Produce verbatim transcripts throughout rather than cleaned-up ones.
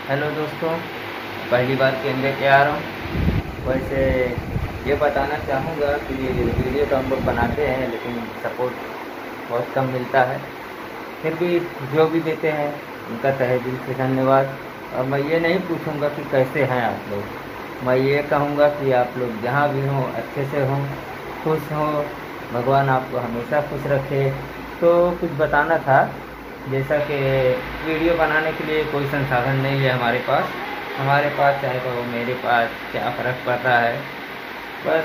Hello दोस्तों, पहली बार कैमरे पे आ रहा हूँ। वैसे ये बताना चाहूँगा कि वीडियो तो हम लोग बनाते हैं लेकिन सपोर्ट बहुत कम मिलता है। फिर भी जो भी देते हैं उनका तहे दिल से धन्यवाद। और मैं ये नहीं पूछूंगा कि कैसे हैं आप लोग, मैं ये कहूँगा कि आप लोग जहाँ भी हों अच्छे से हों, खुश हों, भगवान आपको हमेशा खुश रखे। तो कुछ बताना था, जैसा कि वीडियो बनाने के लिए कोई संसाधन नहीं है हमारे पास हमारे पास चाहे तो मेरे पास क्या फ़र्क पड़ता है। बस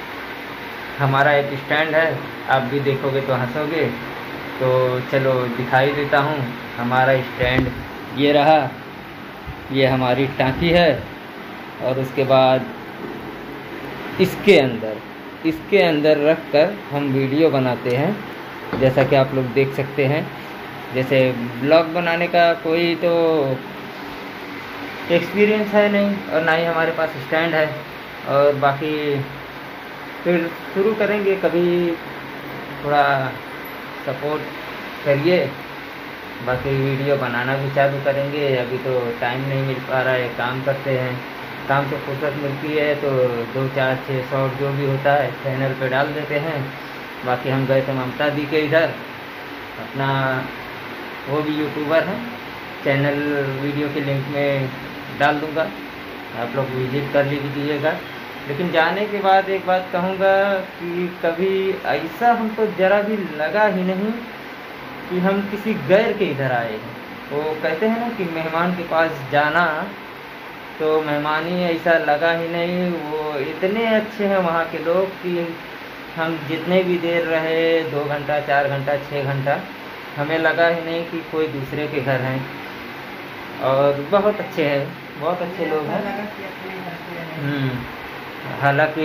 हमारा एक स्टैंड है, आप भी देखोगे तो हंसोगे। तो चलो दिखाई देता हूँ। हमारा स्टैंड ये रहा, ये हमारी टांकी है। और उसके बाद इसके अंदर इसके अंदर रख कर हम वीडियो बनाते हैं, जैसा कि आप लोग देख सकते हैं। जैसे ब्लॉग बनाने का कोई तो एक्सपीरियंस है नहीं और ना ही हमारे पास स्टैंड है। और बाकी फिर शुरू करेंगे, कभी थोड़ा सपोर्ट करिए। बाकी वीडियो बनाना भी चालू करेंगे। अभी तो टाइम नहीं मिल पा रहा है, काम करते हैं, काम से फुर्सत मिलती है तो दो चार छः शॉर्ट जो भी होता है चैनल पे डाल देते हैं। बाकी हम गए थे ममता दी के इधर, अपना वो भी यूट्यूबर हैं, चैनल वीडियो के लिंक में डाल दूंगा, आप लोग विजिट कर लीजिएगा। लेकिन जाने के बाद एक बात कहूँगा कि कभी ऐसा हमको ज़रा भी लगा ही नहीं कि हम किसी गैर के इधर आए हैं। वो कहते हैं ना कि मेहमान के पास जाना, तो मेहमानी ऐसा लगा ही नहीं। वो इतने अच्छे हैं वहाँ के लोग कि हम जितने भी देर रहे, दो घंटा चार घंटा छः घंटा, हमें लगा ही नहीं कि कोई दूसरे के घर हैं। और बहुत अच्छे हैं, बहुत अच्छे लोग हैं। हम्म, हालांकि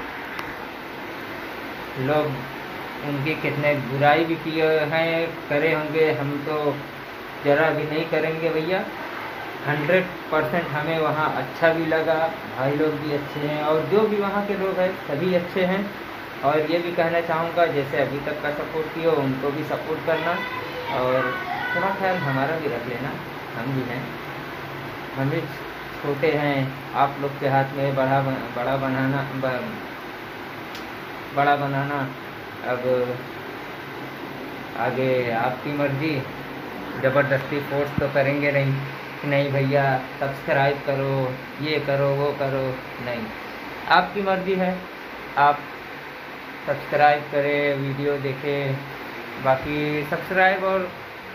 लोग उनकी कितने बुराई भी किए हैं, करे होंगे, हम तो ज़रा भी नहीं करेंगे भैया। हंड्रेड परसेंट हमें वहाँ अच्छा भी लगा, भाई लोग भी अच्छे हैं और जो भी वहाँ के लोग हैं सभी अच्छे हैं। और ये भी कहना चाहूँगा, जैसे अभी तक का सपोर्ट किया उनको भी सपोर्ट करना और थोड़ा ख्याल हमारा भी रख लेना। हम भी हैं, हम भी छोटे हैं, आप लोग के हाथ में बड़ा बड़ा बनाना बड़ा बनाना। अब आगे आपकी मर्ज़ी, ज़बरदस्ती फोर्स तो करेंगे नहीं कि नहीं भैया सब्सक्राइब करो, ये करो वो करो, नहीं, आपकी मर्ज़ी है। आप सब्सक्राइब करें, वीडियो देखें। बाकी सब्सक्राइब और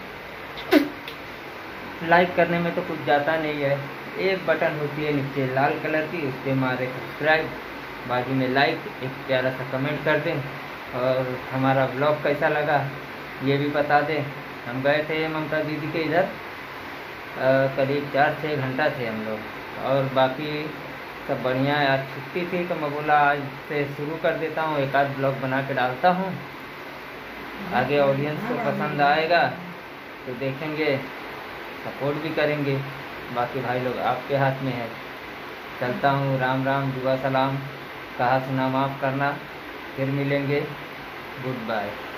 लाइक करने में तो कुछ जाता नहीं है, एक बटन होती है नीचे लाल कलर की, उस पर मारे सब्सक्राइब, बाजू में लाइक, एक प्यारा सा कमेंट कर दें और हमारा ब्लॉग कैसा लगा ये भी बता दें। हम गए थे ममता दीदी के इधर, करीब चार छः घंटा थे हम लोग। और बाकी सब बढ़िया है। आज छुट्टी थी तो मैं बोला आज से शुरू कर देता हूँ, एक आध ब्लॉग बना के डालता हूँ, आगे ऑडियंस को पसंद आएगा तो देखेंगे, सपोर्ट भी करेंगे। बाकी भाई लोग आपके हाथ में है। चलता हूँ, राम राम, दुआ सलाम, कहा सुना माफ़ करना, फिर मिलेंगे, गुड बाय।